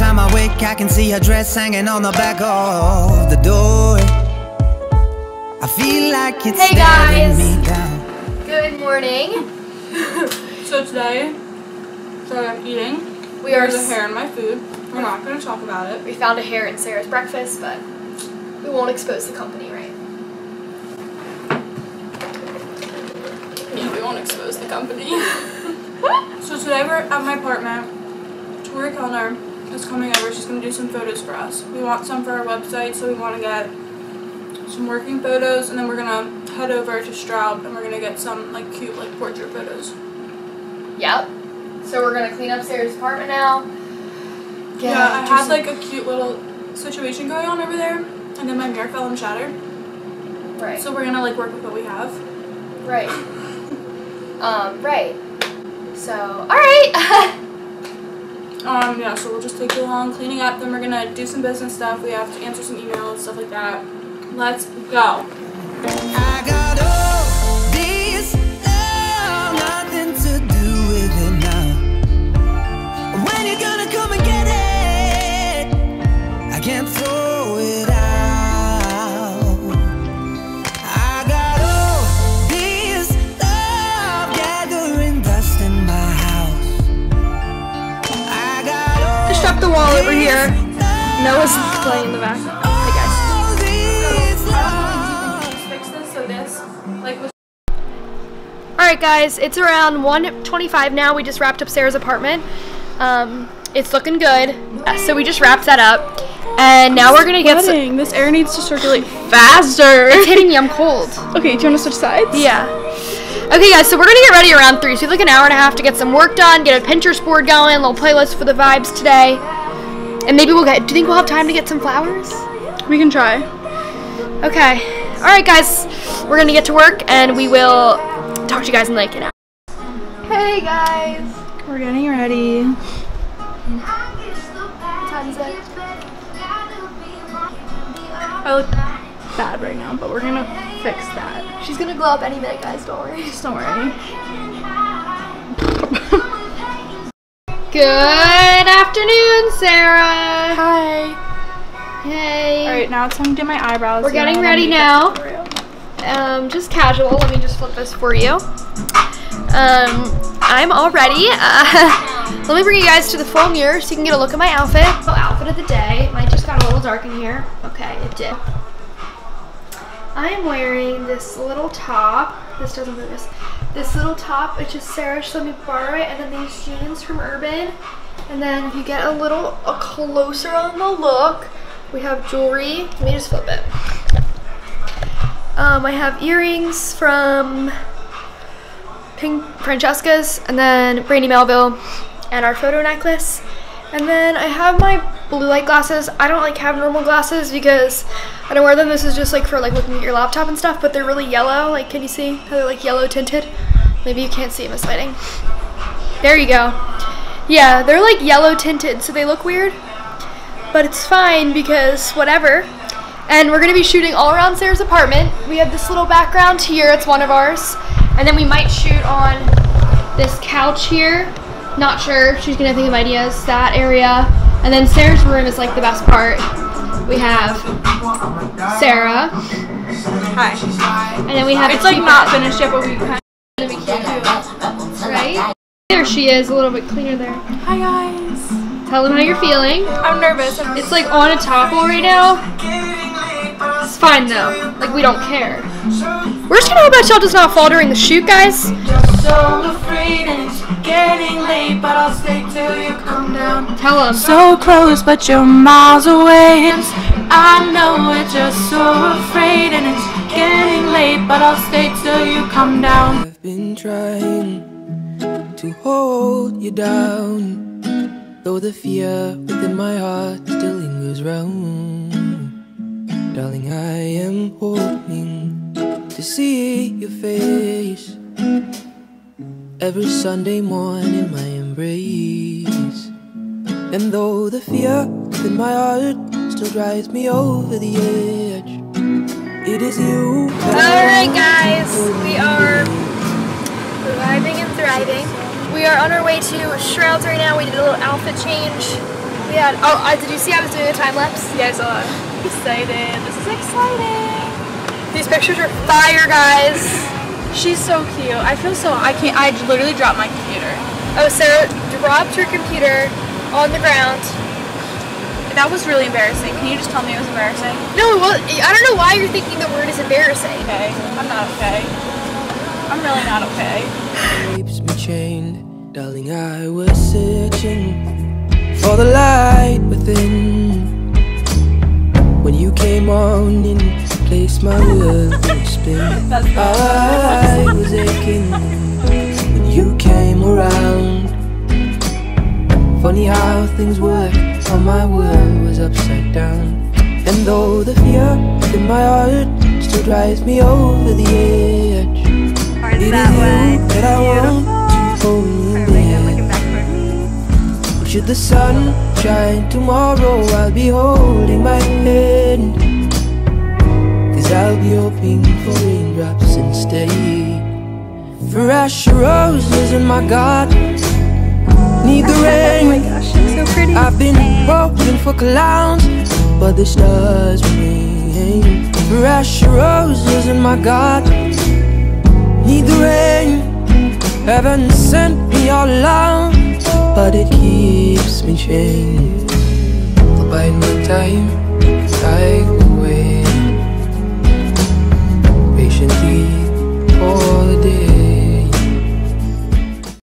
time I wake, I can see her dress hanging on the back of the door. I feel like it's staring me down. Good morning. So today, I'm eating. There's a hair in my food. We're not going to talk about it. We found a hair in Sarah's breakfast, but we won't expose the company, right? Yeah, we won't expose the company. So today we're at my apartment. Tori Kellner is coming over. She's going to do some photos for us. We want some for our website, so we want to get some working photos, and then we're going to head over to Stroud, and we're going to get some like cute like portrait photos. Yep. So we're going to clean up Sarah's apartment now. Yeah, I had like a cute little situation going on over there, and then my mirror fell and shattered. Right. So we're going to like work with what we have. Right. Right. So, alright. Yeah, so we'll just take you along cleaning up, then we're going to do some business stuff. We have to answer some emails, stuff like that. Let's go. I got all this love, nothing to do with it now. When you gonna come and get it? I can't throw it out. I got all this love gathering dust in my house. I got all Just drop the wall over here. Noah's playing in the background. Hey guys. Alright guys, it's around 1:25 now. We just wrapped up Sarah's apartment. It's looking good. So we just wrapped that up. And now we're gonna get some. This air needs to circulate faster. It's hitting me, I'm cold. Okay, do you want to switch sides? Yeah. Okay guys, so we're gonna get ready around 3. So we have like an hour and a half to get some work done, get a Pinterest board going, a little playlist for the vibes today. And maybe we'll get, do you think we'll have time to get some flowers? We can try. Okay. Alright guys, we're gonna get to work and we will talk to you guys in like an hour. Hey guys. We're getting ready. What time is it? I look bad right now, but we're gonna fix that. She's gonna glow up any minute, guys, don't worry. Just don't worry. Good afternoon, Sarah. Hi. Hey. Alright, now it's time to do my eyebrows. We're getting ready now. Just casual. Let me just flip this for you. I'm all ready. Let me bring you guys to the full mirror so you can get a look at my outfit. Outfit of the day. Mine just got a little dark in here. Okay, it did. I am wearing this little top. This doesn't focus. This little top, which is Sarah, she let me borrow it, and then these jeans from Urban. And then if you get a little closer on the look, we have jewelry. Let me just flip it. I have earrings from Pink Francesca's, and then Brandy Melville, and our photo necklace. And then I have my blue light glasses. I don't like have normal glasses because I don't wear them. This is just like for like looking at your laptop and stuff, but they're really yellow. Like, can you see how they're like yellow tinted? Maybe you can't see them, it's lighting. There you go. Yeah, they're like yellow tinted, so they look weird, but it's fine because whatever. And we're gonna be shooting all around Sarah's apartment. We have this little background here, it's one of ours. And then we might shoot on this couch here. Not sure, she's gonna think of ideas, that area. And then Sarah's room is like the best part. We have Sarah. Hi. And then we have It's like not finished yet, but we kind of gonna be cute too, right? There she is, a little bit cleaner there. Hi guys. Tell them how you're feeling. I'm nervous. It's like on a topple right now. It's fine though, like we don't care. We're just gonna hope that y'all does not fall during the shoot, guys. So afraid and it's getting late, but I'll stay till you come down. Tell them. So close, but you're miles away. I know we're just so afraid and it's getting late, but I'll stay till you come down. I've been trying to hold you down, though the fear within my heart still lingers round. Darling, I am hoping to see your face every Sunday morning in my embrace. And though the fear within my heart still drives me over the edge, it is you. Alright guys, we are vibing and thriving. We are on our way to Shrouds right now. We did a little outfit change. Yeah. Oh, did you see I was doing a time lapse? Yeah, I saw it. Excited. This is exciting. These pictures are fire, guys. She's so cute. I feel so. I literally dropped my computer. Oh, Sarah dropped her computer on the ground. That was really embarrassing. Can you just tell me it was embarrassing? No, well, I don't know why you're thinking the word is embarrassing. Okay. I'm not okay. I'm really not okay. Keeps me chained, darling. I was searching for the light within. When you came on in place, my world would spin. I was aching when you came around. Funny how things work, how my world was upside down. And though the fear in my heart still drives me over the edge, it is you that I want to hold me near. Should the sun shine tomorrow, I'll be holding my hand, 'cause I'll be hoping for raindrops instead. Fresh roses in my garden need the rain. Oh my gosh, she's so pretty. I've been hoping for clowns, but the stars remain. Fresh roses in my garden need the rain. Heaven sent me all along, but it keeps me chained. I'll bide my time,